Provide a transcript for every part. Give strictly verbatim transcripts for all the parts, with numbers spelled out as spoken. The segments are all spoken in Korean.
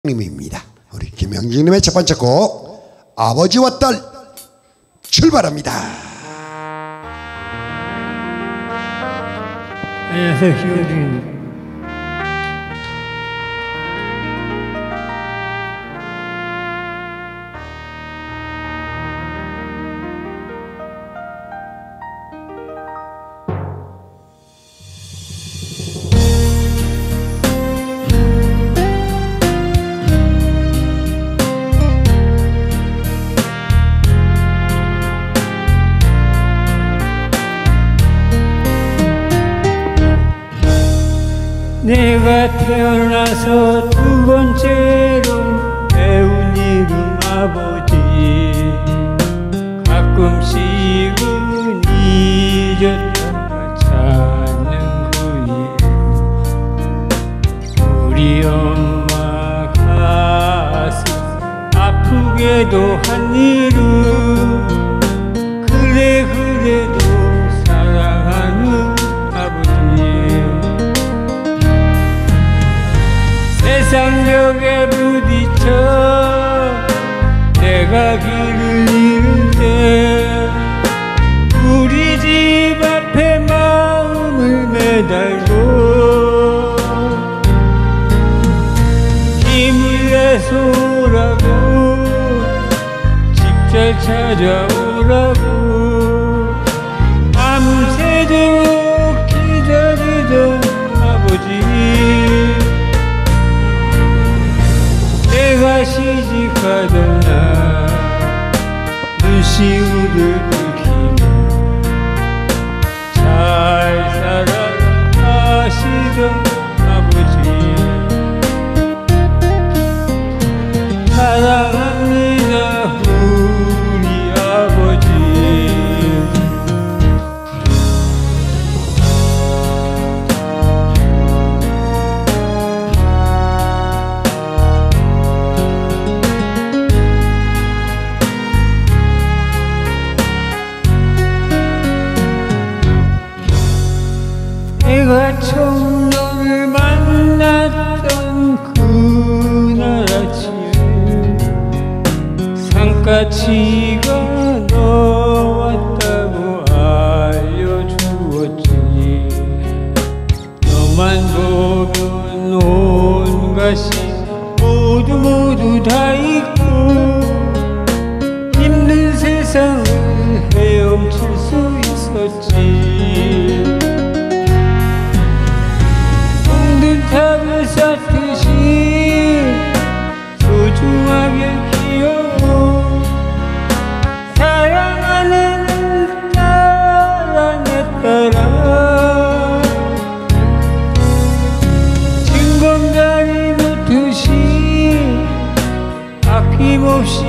님입니다. 우리 김영진님의 첫 번째 곡 아버지와 딸 출발합니다. 안녕하세요, 김영진입니다. 내가 태어나서 두 번째로 배운 이름 아버지, 가끔씩은 잊었다가 찾는 그 이름. 우리 엄마 가슴 아프게도 한 이름. 그래 그래도 사랑하는 아버지. 세상 벽에 부딪혀 내가 길을 잃을 때 우리 집 앞에 마음을 매달고 힘을 내서 오라고 집 잘 찾아오라고 밤새도록 기다리던 아버지. 내가 시집가던 날 눈시울을 붉히며 잘 살아가시던 아버지. 사랑합니다 우리 아버지. 내가 처음 너를 만났던 그날 아침에 산까치가 너 왔다고 알려주었지. 너만 보면 온갖이 모두 모두 다 잊고 힘든 세상을 헤엄칠 수 있었지. 탑을 쌓듯이 소중하게 키워 사랑하는 사랑에 따라 징검다리 놓듯이 아낌없이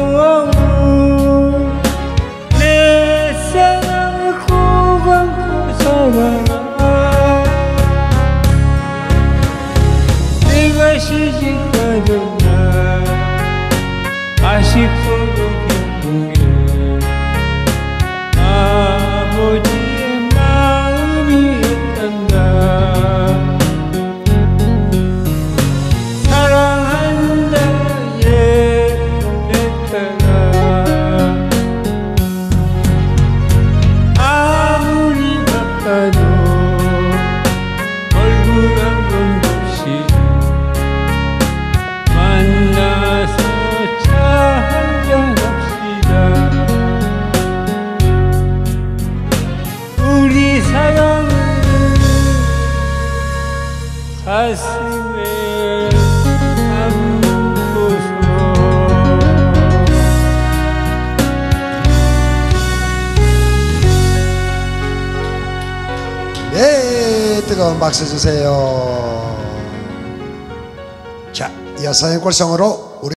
모아오 내 사랑을 꼭 안고 살아. 내가 시집가던 날 아쉽고도 기쁜 게 아버지의 마음이었단다. 사랑한다 얘기했다가 아무리 바빠도 얼굴 한 번 보시 만나서 차 한잔 합시다. 우리 사랑을 가슴에 담고서. 네, 뜨거운 박수 주세요. 자, 이어서 앵콜송으로 우리